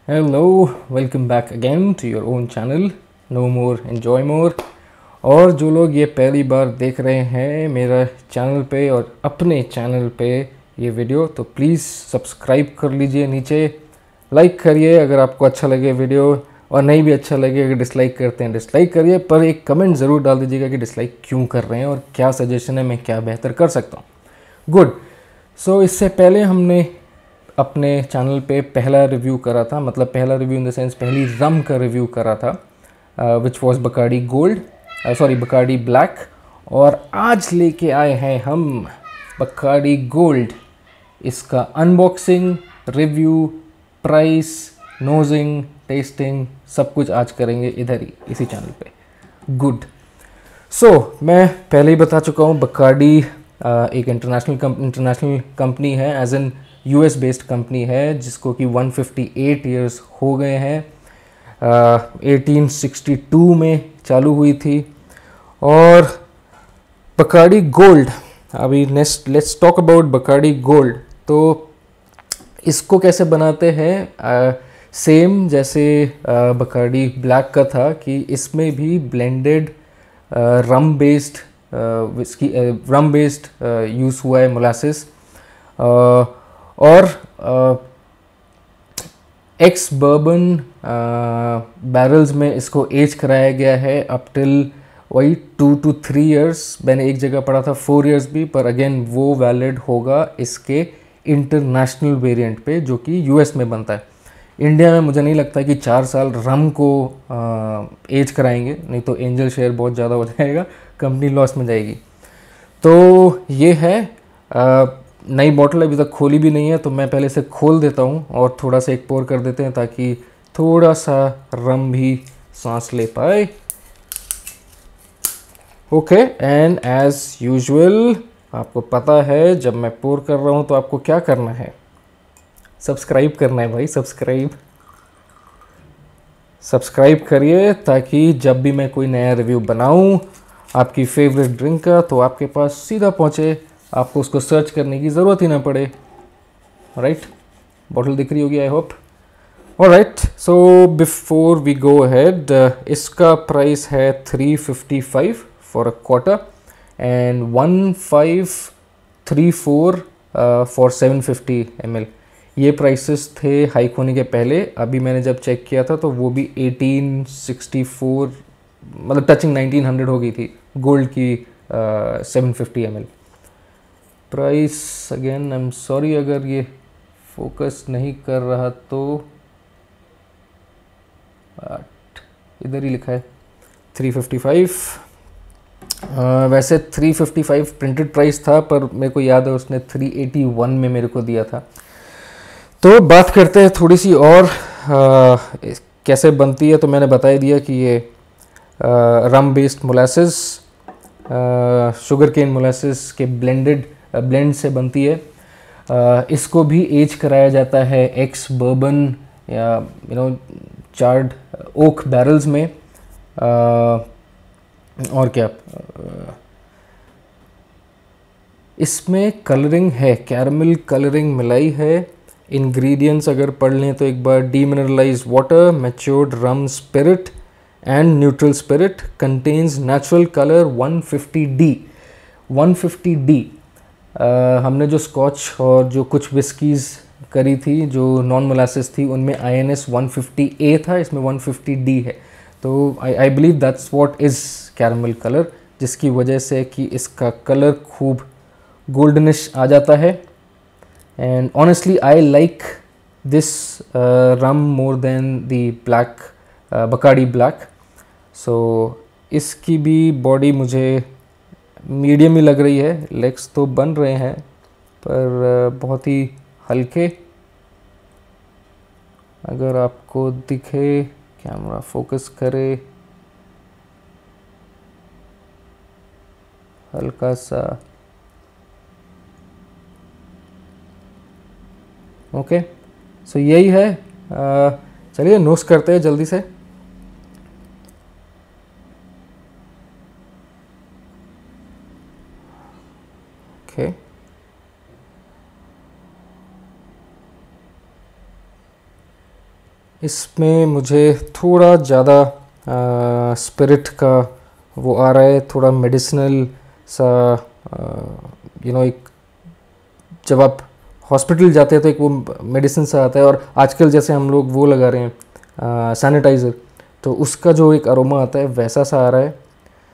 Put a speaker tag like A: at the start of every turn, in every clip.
A: Hello, welcome back again to your own channel, No More Enjoy More। और जो लोग ये पहली बार देख रहे हैं मेरा चैनल पे और अपने चैनल पे ये वीडियो, तो प्लीज़ सब्सक्राइब कर लीजिए, नीचे लाइक करिए अगर आपको अच्छा लगे वीडियो, और नहीं भी अच्छा लगे अगर डिसलाइक करते हैं डिसलाइक करिए, पर एक कमेंट ज़रूर डाल दीजिएगा कि डिसलाइक क्यों कर रहे हैं और क्या सजेशन है, मैं क्या बेहतर कर सकता हूँ। गुड। सो इससे पहले हमने अपने चैनल पे पहला रिव्यू करा था, मतलब पहला रिव्यू इन द सेंस पहली रम का रिव्यू करा था, which was Bacardi gold, sorry Bacardi black. और आज लेके आए हैं हम बकार्डी गोल्ड, इसका unboxing, review, price, nosing, tasting, सब कुछ आज करेंगे इधर ही इसी चैनल पे। गुड। मैं पहले ही बता चुका हूँ, बकार्डी एक इंटरनेशनल कंपनी है, as an US based company है, जिसको कि 158 ईयर्स हो गए हैं। 1862 में चालू हुई थी। और बकार्डी गोल्ड, अभी next let's talk about Bacardi gold. तो इसको कैसे बनाते हैं, सेम जैसे बकार्डी ब्लैक का था, कि इसमें भी blended rum based whisky, rum based use हुआ है, मोलासिस, और एक्स बर्बन बैरल्स में इसको एज कराया गया है अप टिल वही 2 to 3 ईयर्स। मैंने एक जगह पढ़ा था 4 ईयर्स भी, पर अगेन वो वैलिड होगा इसके इंटरनेशनल वेरिएंट पे जो कि यूएस में बनता है। इंडिया में मुझे नहीं लगता कि 4 साल रम को एज कराएंगे, नहीं तो एंजल शेयर बहुत ज़्यादा हो जाएगा, कंपनी लॉस में जाएगी। तो ये है, नई बॉटल अभी तक खोली भी नहीं है, तो मैं पहले इसे खोल देता हूँ और थोड़ा सा एक पोर कर देते हैं ताकि थोड़ा सा रम भी सांस ले पाए। ओके, एंड एज यूजुअल आपको पता है जब मैं पोर कर रहा हूँ तो आपको क्या करना है, सब्सक्राइब करना है भाई, सब्सक्राइब करिए, ताकि जब भी मैं कोई नया रिव्यू बनाऊं आपकी फेवरेट ड्रिंक का, तो आपके पास सीधा पहुंचे, आपको उसको सर्च करने की ज़रूरत ही ना पड़े। राइट, बॉटल दिख रही होगी I hope. Alright, so before we go ahead, इसका प्राइस है 355 for a quarter and 1534 for 750 ml। ये प्राइसेस थे हाइक होने के पहले। अभी मैंने जब चेक किया था तो वो भी 1864, मतलब टचिंग 1900 हो गई थी गोल्ड की 750 ml। Price again I am sorry अगर ये फोकस नहीं कर रहा, तो इधर ही लिखा है 355। वैसे 355 प्रिंटेड प्राइस था, पर मेरे को याद है उसने 381 में मेरे को दिया था। तो बात करते हैं थोड़ी सी और कैसे बनती है। तो मैंने बता ही दिया कि ये rum based molasses, sugar cane molasses के ब्लेंड से बनती है। इसको भी एज कराया जाता है एक्स बर्बन या चार्ड ओक बैरल्स में। और क्या, इसमें कलरिंग है, कैरमल कलरिंग मिलाई है। इंग्रेडिएंट्स अगर पढ़ लें तो एक बार, demineralize water, matured rum spirit and neutral spirit, contains natural colour 150D। 150D, हमने जो स्कॉच और जो कुछ विस्कीज़ करी थी जो नॉन मोलासिस थी, उनमें INS 150A था, इसमें 150D है। तो I believe that's what is caramel colour, जिसकी वजह से कि इसका कलर खूब गोल्डनिश आ जाता है। And honestly I like this rum more than the black, Bacardi black. So इसकी भी बॉडी मुझे मीडियम ही लग रही है, लेग्स तो बन रहे हैं पर बहुत ही हल्के। अगर आपको दिखे, कैमरा फोकस करे, हल्का सा। ओके, सो यही है। चलिए नोस करते हैं जल्दी से। ओके, इसमें मुझे थोड़ा ज़्यादा स्पिरिट का वो आ रहा है, थोड़ा मेडिसिनल सा, एक जब आप हॉस्पिटल जाते हैं तो एक वो मेडिसिन सा आता है, और आजकल जैसे हम लोग वो लगा रहे हैं सैनिटाइज़र, तो उसका जो एक अरोमा आता है वैसा सा आ रहा है।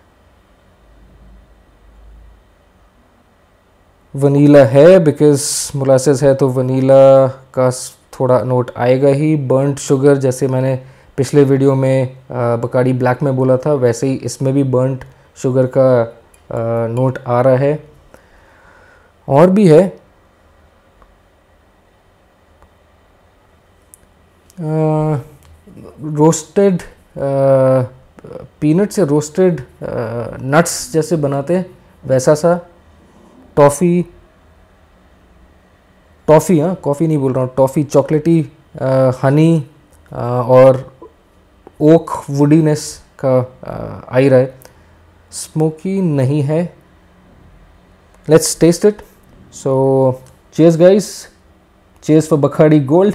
A: वनीला है बिकॉज मोलासेस है, तो वनीला का थोड़ा नोट आएगा ही। बर्न्ट शुगर, जैसे मैंने पिछले वीडियो में बकाड़ी ब्लैक में बोला था, वैसे ही इसमें भी बर्न्ट शुगर का नोट आ रहा है। और भी है, रोस्टेड पीनट से रोस्टेड नट्स जैसे बनाते हैं वैसा सा। टॉफ़ी, हाँ, कॉफ़ी नहीं बोल रहा हूँ, टॉफ़ी, चॉकलेटी, हनी और ओक वुडीनेस का आ ही रहा है। स्मोकी नहीं है। Let's test it. So cheers guys, cheers for Bacardi gold.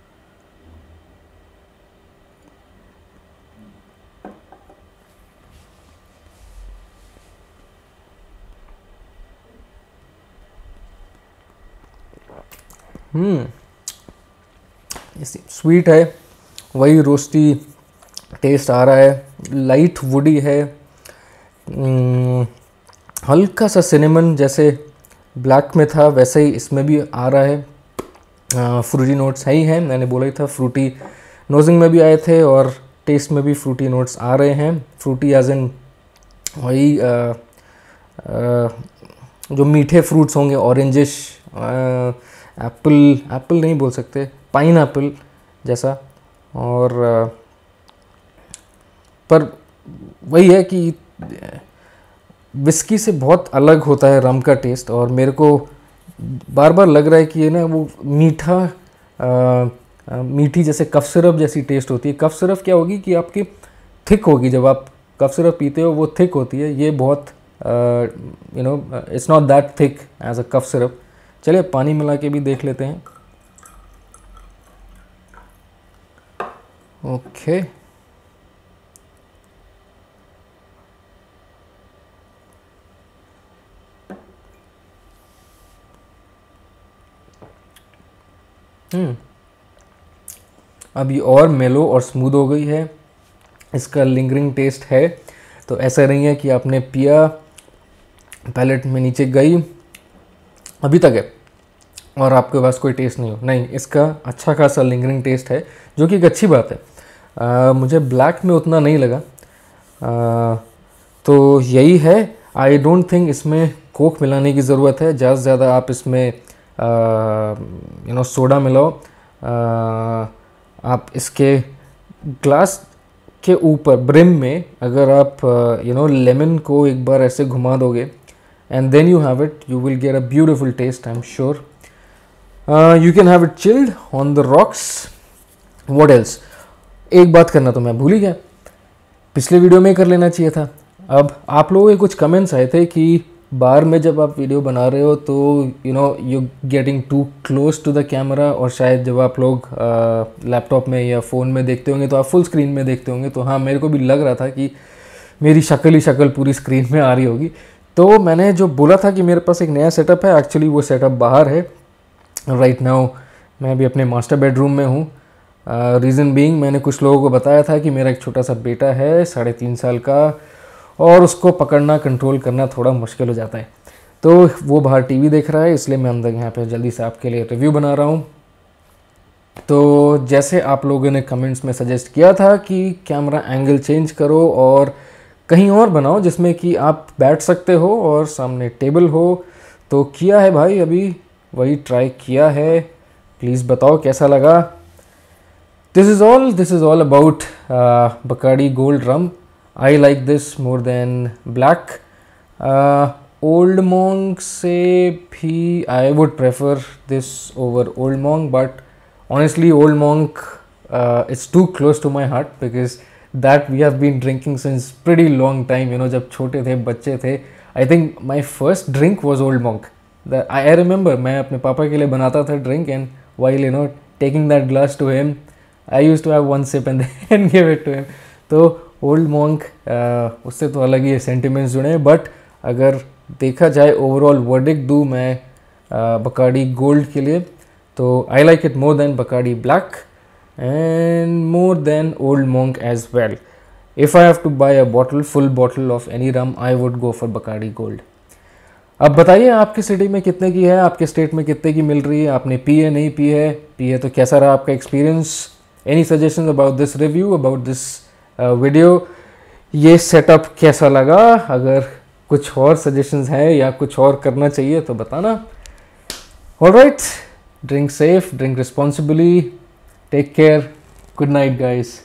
A: Sweet है, वही रोस्टी टेस्ट आ रहा है, लाइट वुडी है, हल्का सा सिनेमन जैसे ब्लैक में था वैसे ही इसमें भी आ रहा है। फ्रूटी नोट्स है ही हैं, मैंने बोला ही था, फ्रूटी नोजिंग में भी आए थे और टेस्ट में भी फ्रूटी नोट्स आ रहे हैं। फ्रूटी एज इन वही जो मीठे फ्रूट्स होंगे, ऑरेंजिश, एप्पल नहीं बोल सकते, पाइन एप्पल जैसा। और पर वही है कि विस्की से बहुत अलग होता है रम का टेस्ट, और मेरे को बार बार लग रहा है कि ये ना वो मीठा मीठी जैसे कफ सिरप जैसी टेस्ट होती है। कफ सिरप क्या होगी कि आपकी थिक होगी, जब आप कफ सिरप पीते हो वो थिक होती है, ये बहुत it's not that thick as a cough syrup. चलिए पानी मिला के भी देख लेते हैं। ओके, अब ये और मेलो और स्मूथ हो गई है। इसका लिंगरिंग टेस्ट है, तो ऐसा नहीं है कि आपने पिया, पैलेट में नीचे गई, अभी तक है और आपके पास कोई टेस्ट नहीं हो। नहीं, इसका अच्छा खासा लिंगरिंग टेस्ट है, जो कि एक अच्छी बात है। मुझे ब्लैक में उतना नहीं लगा। तो यही है। आई डोंट थिंक इसमें कोक मिलाने की ज़रूरत है। ज़्यादा से ज़्यादा आप इसमें सोडा मिलाओ। आप इसके ग्लास के ऊपर ब्रिम में अगर आप लेमन को एक बार ऐसे घुमा दोगे and then you have it, you will get a beautiful taste, I'm sure. You can have it chilled on the rocks. What else? एक बात करना तो मैं भूल ही गया, पिछले वीडियो में कर लेना चाहिए था। अब आप लोगों के कुछ कमेंट्स आए थे कि बार में जब आप वीडियो बना रहे हो तो you getting too close to the camera, और शायद जब आप लोग लैपटॉप में या फ़ोन में देखते होंगे तो आप फुल स्क्रीन में देखते होंगे। तो हाँ, मेरे को भी लग रहा था कि मेरी शक्ल ही शक्ल पूरी स्क्रीन में आ रही होगी। तो मैंने जो बोला था कि मेरे पास एक नया सेटअप है, एक्चुअली वो सेटअप बाहर है राइट नाउ। मैं अभी अपने मास्टर बेडरूम में हूँ। रीज़न बीइंग, मैंने कुछ लोगों को बताया था कि मेरा एक छोटा सा बेटा है 3.5 साल का, और उसको पकड़ना कंट्रोल करना थोड़ा मुश्किल हो जाता है। तो वो बाहर टीवी देख रहा है, इसलिए मैं अंदर यहाँ पे जल्दी से आपके लिए रिव्यू बना रहा हूँ। तो जैसे आप लोगों ने कमेंट्स में सजेस्ट किया था कि कैमरा एंगल चेंज करो और कहीं और बनाओ जिसमें कि आप बैठ सकते हो और सामने टेबल हो, तो किया है भाई, अभी वही ट्राई किया है। प्लीज़ बताओ कैसा लगा। This is all about Bacardi gold rum. I like this more than black. Old Monk से भी I would prefer this over Old Monk, but honestly Old Monk it's too close to my heart because that we have been drinking since pretty long time, जब छोटे थे, बच्चे थे। I think my first drink was Old Monk. I remember मैं अपने पापा के लिए बनाता था drink, and while taking that glass to him, I use to have one sip and then give it to him. तो ओल्ड मॉन्क उससे तो अलग ही सेंटिमेंट्स जुड़े हैं, बट अगर देखा जाए ओवरऑल वर्डिक्ट दूँ मैं बकाडी गोल्ड के लिए, तो I like it more than Bacardi black and more than Old Monk as well. If I have to buy a bottle, full bottle of any rum, I would go for Bacardi gold. अब बताइए आपकी city में कितने की है, आपके state में कितने की मिल रही है, आपने पी है नहीं पी है तो कैसा रहा आपका experience. Any suggestion about this review, about this video, ये सेटअप कैसा लगा। अगर कुछ और सजेशंस हैं या कुछ और करना चाहिए तो बताना। Alright, drink safe, drink responsibly, take care, good night guys.